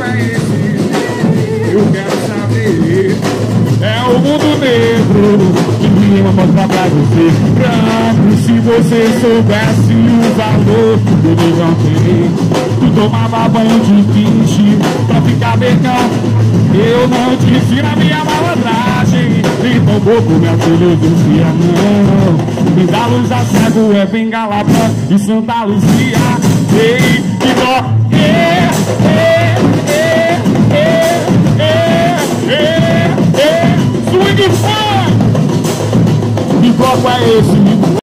é esse? Eu quero saber. É o mundo negro que vinha mostrar pra você. Branco, se você soubesse o valor do levantei. Tu tomava banho de peixe pra ficar becão. Eu não te ensino a minha malandragem. Então pouco minha filosofia não. Me dá luz a cego é bengala branca e Santa Luzia. Ei, que dó. Swing funk! Que bloco é esse?